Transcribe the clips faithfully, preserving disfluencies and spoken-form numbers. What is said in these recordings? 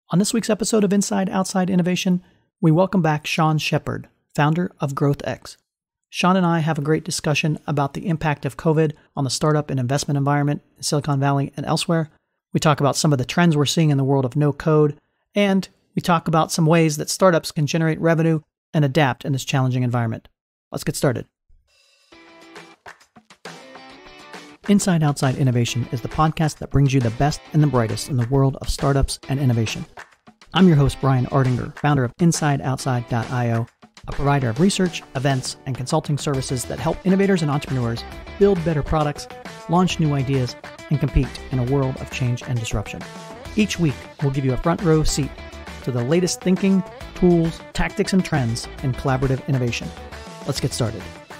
On this week's episode of Inside Outside Innovation, we welcome back Sean Sheppard, founder of GrowthX. Sean and I have a great discussion about the impact of COVID on the startup and investment environment in Silicon Valley and elsewhere. We talk about some of the trends we're seeing in the world of no code, and we talk about some ways that startups can generate revenue and adapt in this challenging environment. Let's get started. Inside Outside Innovation is the podcast that brings you the best and the brightest in the world of startups and innovation. I'm your host, Brian Ardinger, founder of inside outside dot io, a provider of research, events, and consulting services that help innovators and entrepreneurs build better products, launch new ideas, and compete in a world of change and disruption. Each week, we'll give you a front row seat to the latest thinking, tools, tactics, and trends in collaborative innovation. Let's get started.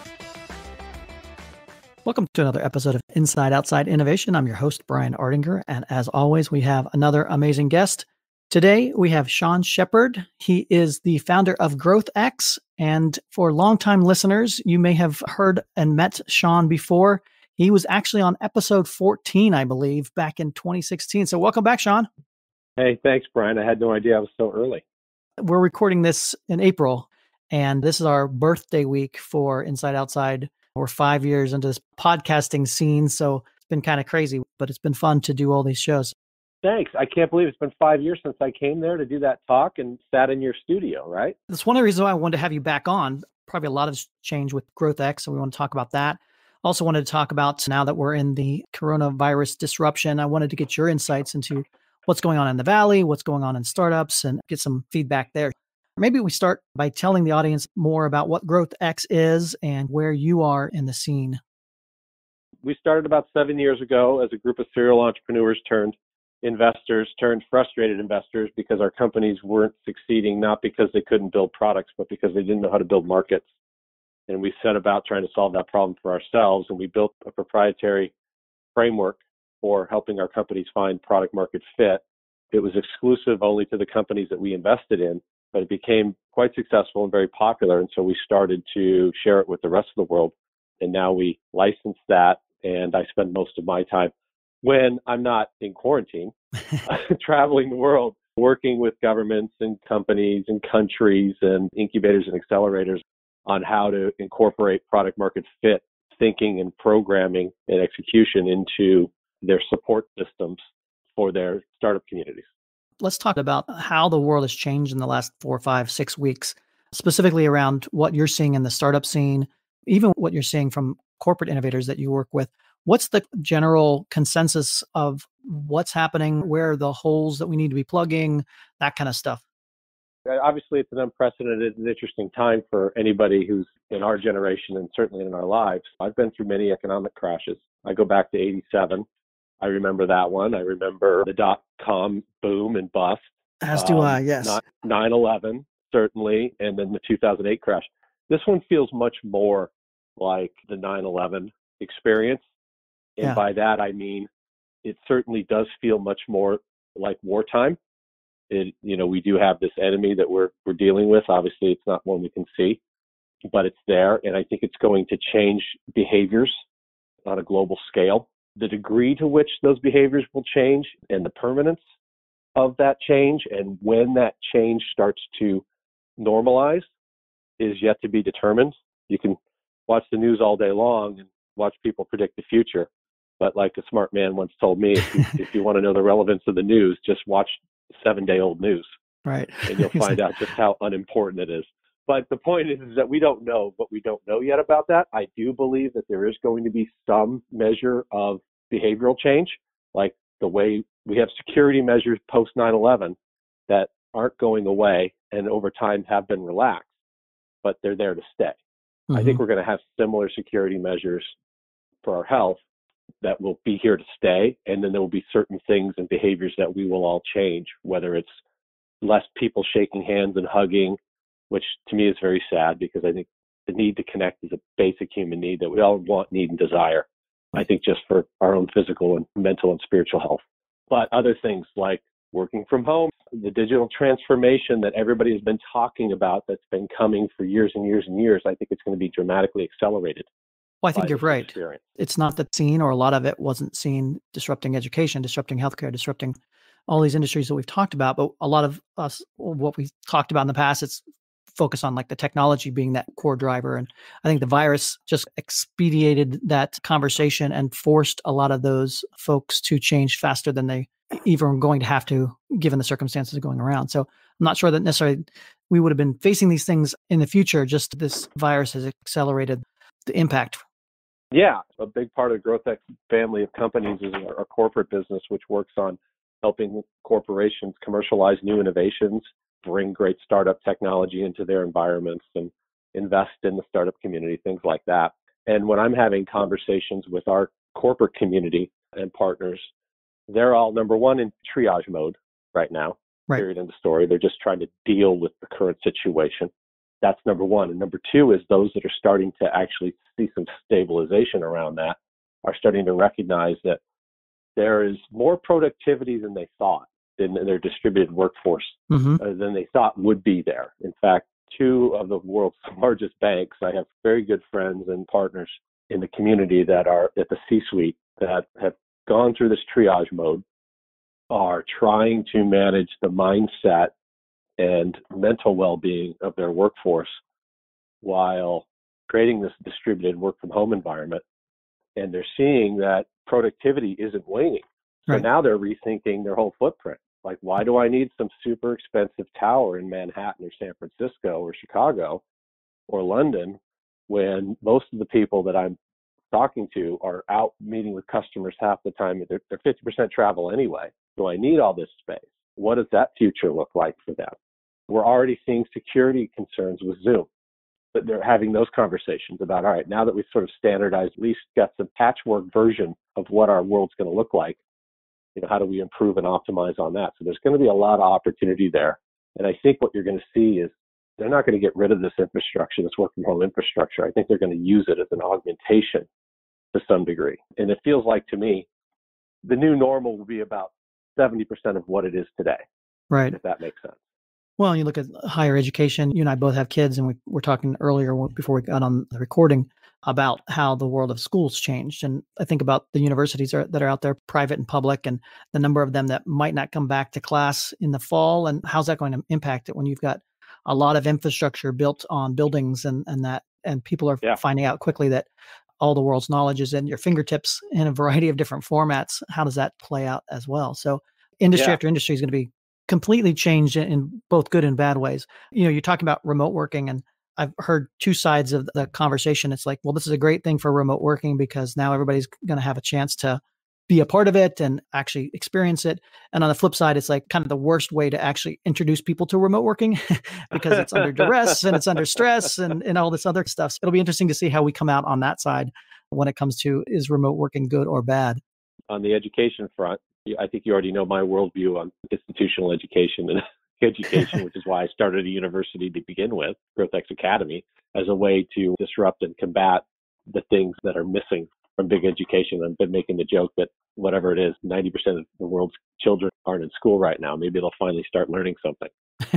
Welcome to another episode of Inside Outside Innovation. I'm your host, Brian Ardinger, and as always, we have another amazing guest. Today, we have Sean Sheppard. He is the founder of GrowthX, and for longtime listeners, you may have heard and met Sean before. He was actually on episode fourteen, I believe, back in twenty sixteen. So welcome back, Sean. Hey, thanks, Brian. I had no idea I was so early. We're recording this in April, and this is our birthday week for Inside Outside. We're five years into this podcasting scene, so it's been kind of crazy, but it's been fun to do all these shows. Thanks. I can't believe it's been five years since I came there to do that talk and sat in your studio, right? That's one of the reasons why I wanted to have you back on. Probably a lot has changed with GrowthX, so we want to talk about that. Also wanted to talk about, now that we're in the coronavirus disruption, I wanted to get your insights into what's going on in the Valley, what's going on in startups, and get some feedback there. Maybe we start by telling the audience more about what GrowthX is and where you are in the scene. We started about seven years ago as a group of serial entrepreneurs turned investors, turned frustrated investors because our companies weren't succeeding, not because they couldn't build products, but because they didn't know how to build markets. And we set about trying to solve that problem for ourselves. And we built a proprietary framework for helping our companies find product market fit. It was exclusive only to the companies that we invested in, but it became quite successful and very popular. And so we started to share it with the rest of the world. And now we license that. And I spend most of my time, when I'm not in quarantine, traveling the world, working with governments and companies and countries and incubators and accelerators on how to incorporate product market fit thinking and programming and execution into their support systems for their startup communities. Let's talk about how the world has changed in the last four, five, six weeks, specifically around what you're seeing in the startup scene, even what you're seeing from corporate innovators that you work with. What's the general consensus of what's happening? Where are the holes that we need to be plugging? That kind of stuff. Obviously, it's an unprecedented and interesting time for anybody who's in our generation and certainly in our lives. I've been through many economic crashes. I go back to eighty-seven. I remember that one. I remember the dot-com boom and bust. As do um, I, yes. nine eleven, certainly, and then the two thousand eight crash. This one feels much more like the nine eleven experience. And yeah. By that, I mean, it certainly does feel much more like wartime. It, you know, we do have this enemy that we're we're dealing with. Obviously, it's not one we can see, but it's there. And I think it's going to change behaviors on a global scale. The degree to which those behaviors will change and the permanence of that change and when that change starts to normalize is yet to be determined. You can watch the news all day long and watch people predict the future. But like a smart man once told me, if you, if you want to know the relevance of the news, just watch seven-day-old news. Right. And you'll find out just how unimportant it is. But the point is, is that we don't know what we don't know yet about that. I do believe that there is going to be some measure of behavioral change, like the way we have security measures post nine eleven that aren't going away and over time have been relaxed, but they're there to stay. Mm-hmm. I think we're going to have similar security measures for our health that will be here to stay. And then there will be certain things and behaviors that we will all change, whether it's less people shaking hands and hugging, which to me is very sad because I think the need to connect is a basic human need that we all want, need, and desire. I think just for our own physical and mental and spiritual health. But other things like working from home, the digital transformation that everybody has been talking about that's been coming for years and years and years, I think it's going to be dramatically accelerated. Well, I think you're right. Experience. It's not that seen, or a lot of it wasn't seen disrupting education, disrupting healthcare, disrupting all these industries that we've talked about, but a lot of us, what we talked about in the past, it's focus on like the technology being that core driver. And I think the virus just expedited that conversation and forced a lot of those folks to change faster than they even were going to have to, given the circumstances going around. So I'm not sure that necessarily we would have been facing these things in the future. Just this virus has accelerated the impact. Yeah, a big part of the GrowthX family of companies is our, our corporate business, which works on helping corporations commercialize new innovations, bring great startup technology into their environments, and invest in the startup community, things like that. And when I'm having conversations with our corporate community and partners, they're all, number one, in triage mode right now, right. Period in the story. They're just trying to deal with the current situation. That's number one. And number two is those that are starting to actually see some stabilization around that are starting to recognize that there is more productivity than they thought in their distributed workforce mm-hmm. uh, than they thought would be there. In fact, two of the world's largest banks, I have very good friends and partners in the community that are at the C-suite that have gone through this triage mode, are trying to manage the mindset and mental well-being of their workforce while creating this distributed work from home environment. And they're seeing that productivity isn't waning. So right. now they're rethinking their whole footprint. Like, why do I need some super expensive tower in Manhattan or San Francisco or Chicago or London when most of the people that I'm talking to are out meeting with customers half the time? They're, they're fifty percent travel anyway. Do I need all this space? What does that future look like for them? We're already seeing security concerns with Zoom, but they're having those conversations about, all right, now that we've sort of standardized, at least got some patchwork version of what our world's going to look like, you know, how do we improve and optimize on that? So there's going to be a lot of opportunity there. And I think what you're going to see is they're not going to get rid of this infrastructure, this work from home infrastructure. I think they're going to use it as an augmentation to some degree. And it feels like to me, the new normal will be about seventy percent of what it is today. Right. If that makes sense. Well, you look at higher education. You and I both have kids, and we were talking earlier before we got on the recording about how the world of schools changed. And I think about the universities are, that are out there, private and public, and the number of them that might not come back to class in the fall. And how's that going to impact it when you've got a lot of infrastructure built on buildings and, and that, and people are yeah. finding out quickly that all the world's knowledge is in your fingertips in a variety of different formats. How does that play out as well? So industry yeah. after industry is going to be completely changed in both good and bad ways. You know, you're talking about remote working, and I've heard two sides of the conversation. It's like, well, this is a great thing for remote working because now everybody's going to have a chance to be a part of it and actually experience it. And on the flip side, it's like kind of the worst way to actually introduce people to remote working because it's under duress and it's under stress and, and all this other stuff. So it'll be interesting to see how we come out on that side when it comes to, is remote working good or bad? On the education front, I think you already know my worldview on institutional education and education, which is why I started a university to begin with, GrowthX Academy, as a way to disrupt and combat the things that are missing from big education. I've been making the joke that whatever it is, ninety percent of the world's children aren't in school right now. Maybe they'll finally start learning something.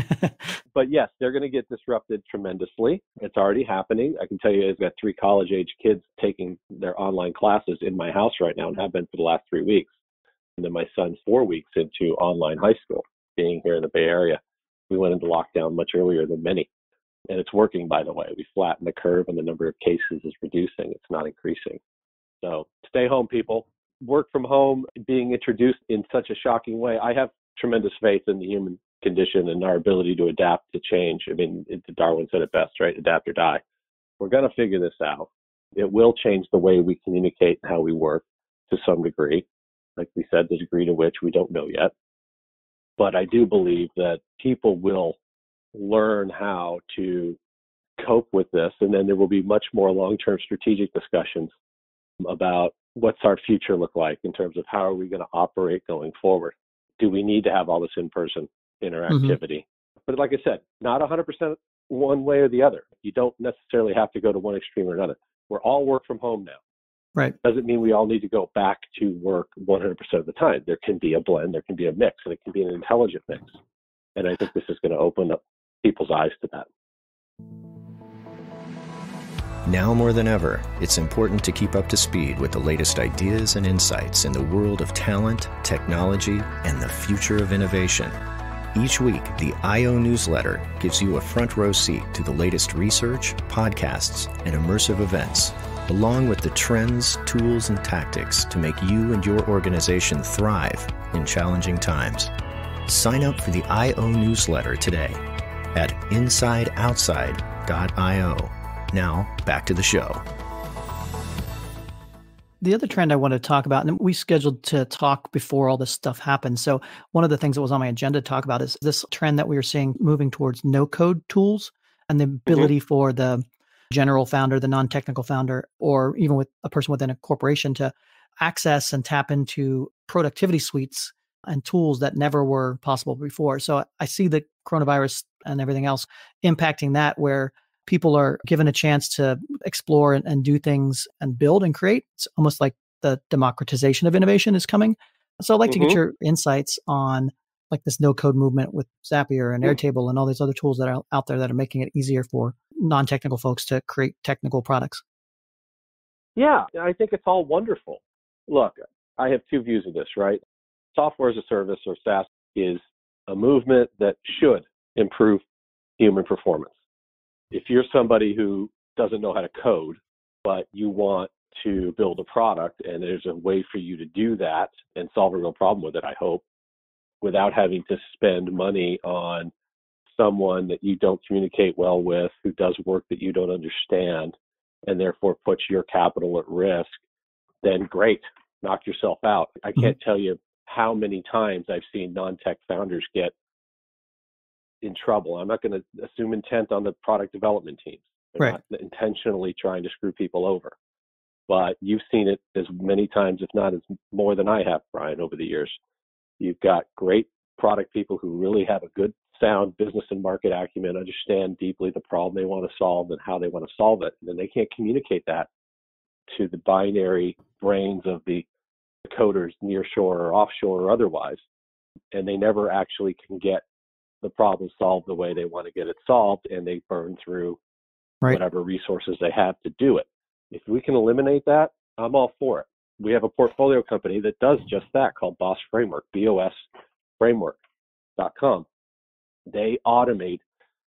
But yes, they're going to get disrupted tremendously. It's already happening. I can tell you I've got three college-age kids taking their online classes in my house right now and have been for the last three weeks. And then my son's four weeks into online high school, being here in the Bay Area. We went into lockdown much earlier than many. And it's working, by the way. We flattened the curve and the number of cases is reducing. It's not increasing. So stay home, people. Work from home being introduced in such a shocking way. I have tremendous faith in the human condition and our ability to adapt to change. I mean, it, Darwin said it best, right? Adapt or die. We're going to figure this out. It will change the way we communicate and how we work to some degree. Like we said, the degree to which we don't know yet. But I do believe that people will learn how to cope with this. And then there will be much more long-term strategic discussions about what's our future look like in terms of how are we going to operate going forward. Do we need to have all this in-person interactivity? Mm-hmm. But like I said, not one hundred percent one way or the other. You don't necessarily have to go to one extreme or another. We're all work from home now. Right. Doesn't mean we all need to go back to work one hundred percent of the time. There can be a blend, there can be a mix, and it can be an intelligent mix. And I think this is going to open up people's eyes to that. Now more than ever, it's important to keep up to speed with the latest ideas and insights in the world of talent, technology, and the future of innovation. Each week, the I O newsletter gives you a front row seat to the latest research, podcasts, and immersive events, along with the trends, tools, and tactics to make you and your organization thrive in challenging times. Sign up for the I O newsletter today at inside outside dot io. Now, back to the show. The other trend I want to talk about, and we scheduled to talk before all this stuff happened. So one of the things that was on my agenda to talk about is this trend that we are seeing moving towards no-code tools and the ability mm-hmm. for the general founder, the non-technical founder, or even with a person within a corporation to access and tap into productivity suites and tools that never were possible before. So I see the coronavirus and everything else impacting that, where people are given a chance to explore and, and do things and build and create. It's almost like the democratization of innovation is coming. So I'd like mm-hmm. to get your insights on like this no-code movement with Zapier and Airtable and all these other tools that are out there that are making it easier for non-technical folks to create technical products. Yeah, I think it's all wonderful. Look, I have two views of this, right? Software as a service, or SaaS, is a movement that should improve human performance. If you're somebody who doesn't know how to code, but you want to build a product and there's a way for you to do that and solve a real problem with it, I hope, without having to spend money on someone that you don't communicate well with, who does work that you don't understand, and therefore puts your capital at risk, then great, knock yourself out. I can't mm-hmm. tell you how many times I've seen non-tech founders get in trouble. I'm not going to assume intent on the product development teams. They're right. not intentionally trying to screw people over. But you've seen it as many times, if not as more than I have, Brian, over the years. You've got great product people who really have a good, sound business and market acumen, understand deeply the problem they want to solve and how they want to solve it. And then they can't communicate that to the binary brains of the coders near shore or offshore or otherwise. And they never actually can get the problem solved the way they want to get it solved, and they burn through right. whatever resources they have to do it. If we can eliminate that, I'm all for it. We have a portfolio company that does just that called Boss Framework, B O S framework dot com. They automate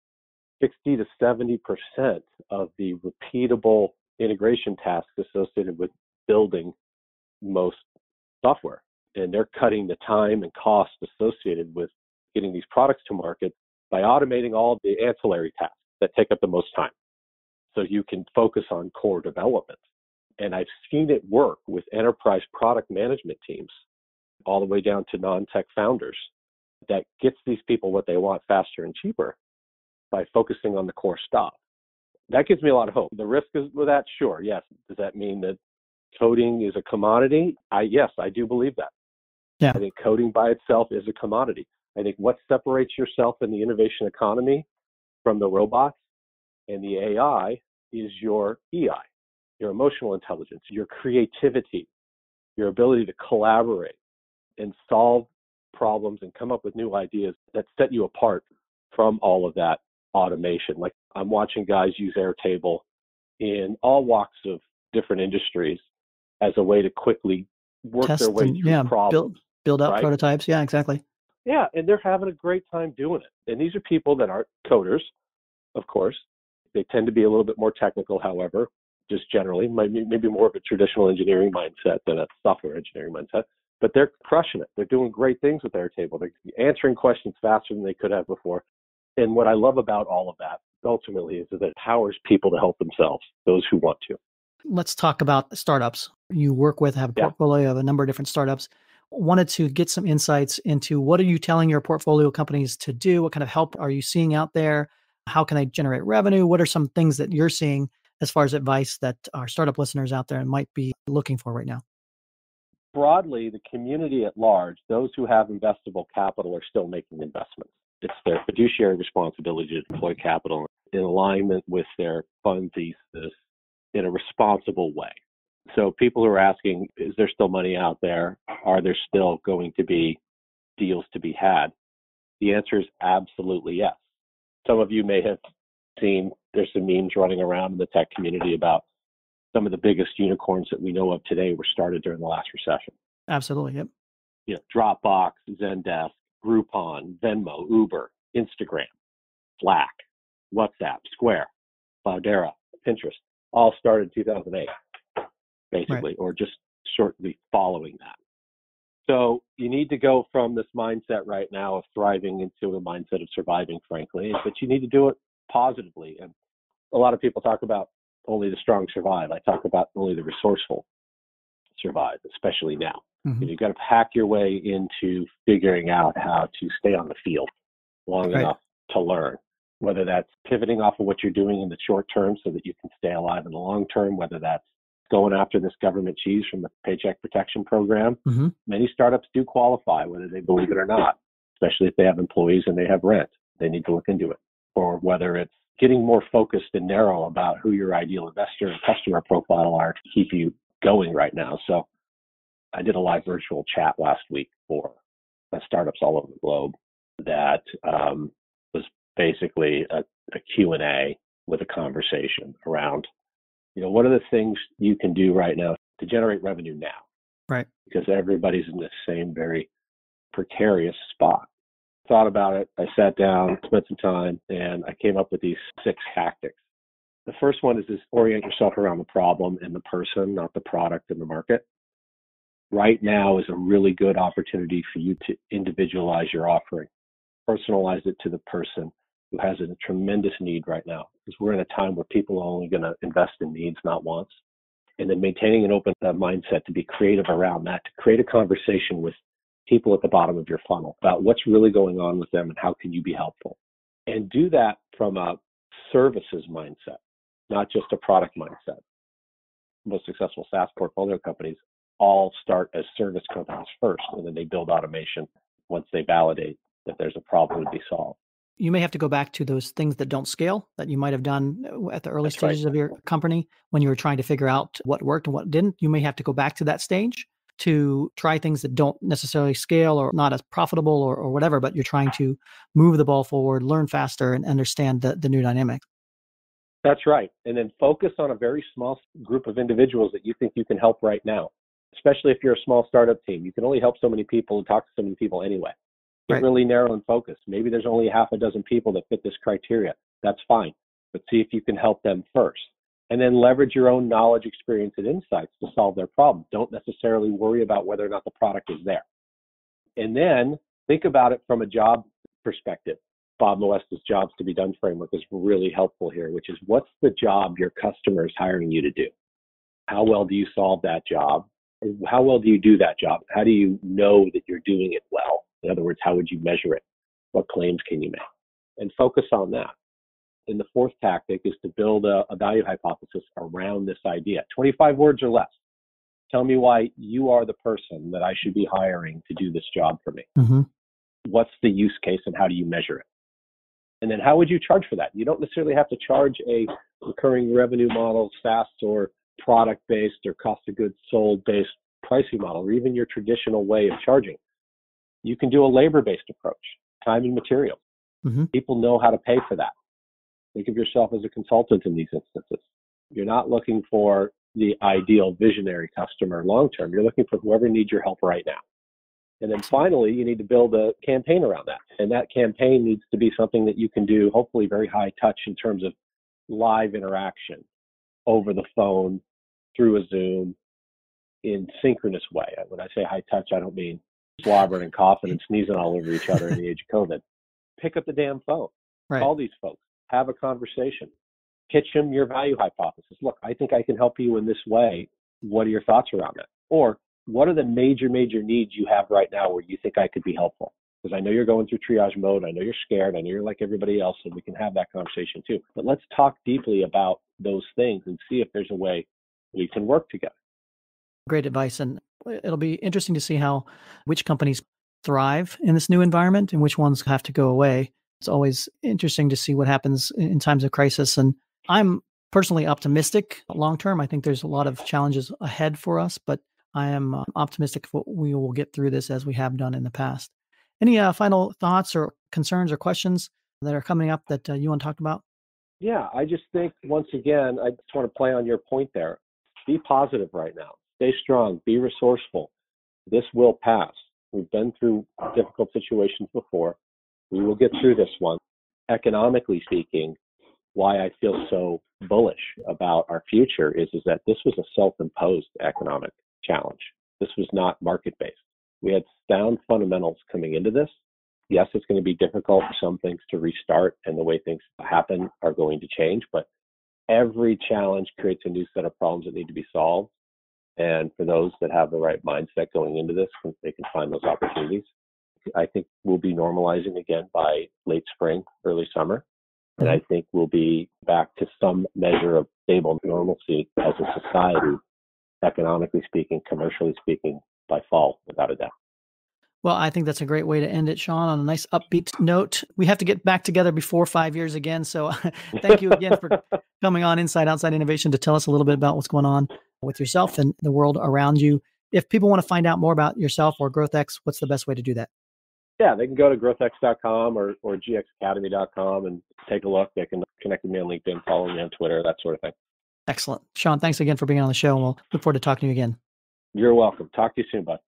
sixty to seventy percent of the repeatable integration tasks associated with building most software. And they're cutting the time and cost associated with getting these products to market by automating all the ancillary tasks that take up the most time. So you can focus on core development. And I've seen it work with enterprise product management teams all the way down to non-tech founders that gets these people what they want faster and cheaper by focusing on the core stuff. That gives me a lot of hope. The risk is with that, sure, yes. Does that mean that coding is a commodity? I yes, I do believe that. Yeah. I think coding by itself is a commodity. I think what separates yourself in the innovation economy from the robots and the A I is your E I, your emotional intelligence, your creativity, your ability to collaborate and solve problems and come up with new ideas that set you apart from all of that automation. Like I'm watching guys use Airtable in all walks of different industries as a way to quickly work Test their way and, through yeah, problems. Build, build out right? prototypes. Yeah, exactly. Yeah, and they're having a great time doing it. And these are people that aren't coders, of course. They tend to be a little bit more technical, however, just generally, maybe more of a traditional engineering mindset than a software engineering mindset. But they're crushing it. They're doing great things with Airtable. They're answering questions faster than they could have before. And what I love about all of that, ultimately, is that it empowers people to help themselves, those who want to. Let's talk about startups. You work with, have a portfolio yeah. of a number of different startups. Wanted to get some insights into what are you telling your portfolio companies to do? What kind of help are you seeing out there? How can they generate revenue? What are some things that you're seeing as far as advice that our startup listeners out there might be looking for right now? Broadly, the community at large, those who have investable capital are still making investments. It's their fiduciary responsibility to deploy capital in alignment with their fund thesis in a responsible way. So people who are asking, is there still money out there? Are there still going to be deals to be had? The answer is absolutely yes. Some of you may have seen there's some memes running around in the tech community about some of the biggest unicorns that we know of today were started during the last recession. Absolutely. Yep. You know, Dropbox, Zendesk, Groupon, Venmo, Uber, Instagram, Slack, WhatsApp, Square, Cloudera, Pinterest, all started in two thousand eight, basically, right, or just shortly following that. So you need to go from this mindset right now of thriving into a mindset of surviving, frankly, but you need to do it positively. And a lot of people talk about only the strong survive. I talk about only the resourceful survive, especially now. Mm-hmm. You've got to hack your way into figuring out how to stay on the field long right. enough to learn, whether that's pivoting off of what you're doing in the short term so that you can stay alive in the long term, whether that's going after this government cheese from the Paycheck Protection Program. Mm-hmm. Many startups do qualify, whether they believe it or not, especially if they have employees and they have rent. They need to look into it. Or whether it's getting more focused and narrow about who your ideal investor and customer profile are to keep you going right now. So I did a live virtual chat last week for startups all over the globe that um, was basically a, a Q and A with a conversation around, you know, what are the things you can do right now to generate revenue now? Right. Because everybody's in the same very precarious spot. Thought about it. I sat down, spent some time, and I came up with these six tactics. The first one is just orient yourself around the problem and the person, not the product and the market. Right now is a really good opportunity for you to individualize your offering, personalize it to the person who has a tremendous need right now, because we're in a time where people are only going to invest in needs, not wants. And then maintaining an open uh, mindset to be creative around that, to create a conversation with people at the bottom of your funnel about what's really going on with them and how can you be helpful. And do that from a services mindset, not just a product mindset. Most successful SaaS portfolio companies all start as service companies first, and then they build automation once they validate that there's a problem to be solved. You may have to go back to those things that don't scale that you might have done at the early That's stages right. of your company when you were trying to figure out what worked and what didn't. You may have to go back to that stage to try things that don't necessarily scale or not as profitable or, or whatever, but you're trying to move the ball forward, learn faster, and understand the, the new dynamics. That's right. And then focus on a very small group of individuals that you think you can help right now, especially if you're a small startup team. You can only help so many people and talk to so many people anyway. Get right. really narrow and focused. Maybe there's only half a dozen people that fit this criteria. That's fine. But see if you can help them first. And then leverage your own knowledge, experience, and insights to solve their problem. Don't necessarily worry about whether or not the product is there. And then think about it from a job perspective. Bob Moesta's Jobs to Be Done framework is really helpful here, which is what's the job your customer is hiring you to do? How well do you solve that job? How well do you do that job? How do you know that you're doing it well? In other words, how would you measure it? What claims can you make? And focus on that. And the fourth tactic is to build a, a value hypothesis around this idea. twenty-five words or less. Tell me why you are the person that I should be hiring to do this job for me. Mm-hmm. What's the use case and how do you measure it? And then how would you charge for that? You don't necessarily have to charge a recurring revenue model, SaaS or product-based or cost of goods sold-based pricing model, or even your traditional way of charging. You can do a labor-based approach, time and material. Mm-hmm. People know how to pay for that. Think of yourself as a consultant in these instances. You're not looking for the ideal visionary customer long-term. You're looking for whoever needs your help right now. And then finally, you need to build a campaign around that. And that campaign needs to be something that you can do, hopefully very high touch in terms of live interaction over the phone, through a Zoom, in synchronous way. When I say high touch, I don't mean slobbering and coughing and sneezing all over each other in the age of COVID. Pick up the damn phone. Right. Call these folks. Have a conversation. Pitch them your value hypothesis. Look, I think I can help you in this way. What are your thoughts around that? Or what are the major, major needs you have right now where you think I could be helpful? Because I know you're going through triage mode. I know you're scared. I know you're like everybody else, and we can have that conversation too. But let's talk deeply about those things and see if there's a way we can work together. Great advice. And it'll be interesting to see how which companies thrive in this new environment and which ones have to go away. It's always interesting to see what happens in times of crisis. And I'm personally optimistic long term. I think there's a lot of challenges ahead for us, but I am optimistic we will get through this as we have done in the past. Any uh, final thoughts or concerns or questions that are coming up that uh, you want to talk about? Yeah, I just think, once again, I just want to play on your point there. Be positive right now. Stay strong. Be resourceful. This will pass. We've been through difficult situations before. We will get through this one. Economically speaking, why I feel so bullish about our future is, is that this was a self-imposed economic challenge. This was not market-based. We had sound fundamentals coming into this. Yes, it's going to be difficult for some things to restart, and the way things happen are going to change, but every challenge creates a new set of problems that need to be solved. And for those that have the right mindset going into this, they can find those opportunities. I think we'll be normalizing again by late spring, early summer. And I think we'll be back to some measure of stable normalcy as a society, economically speaking, commercially speaking, by fall, without a doubt. Well, I think that's a great way to end it, Sean, on a nice upbeat note. We have to get back together before five years again. So thank you again for coming on Inside Outside Innovation to tell us a little bit about what's going on with yourself and the world around you. If people want to find out more about yourself or GrowthX, what's the best way to do that? Yeah, they can go to growth x dot com or, or g x academy dot com and take a look. They can connect with me on LinkedIn, follow me on Twitter, that sort of thing. Excellent. Sean, thanks again for being on the show, and we'll look forward to talking to you again. You're welcome. Talk to you soon, bud.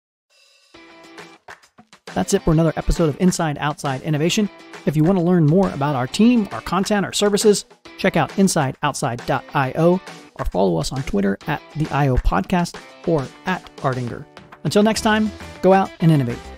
That's it for another episode of Inside Outside Innovation. If you want to learn more about our team, our content, our services, check out inside outside dot io or follow us on Twitter at the I O Podcast or at Ardinger. Until next time, go out and innovate.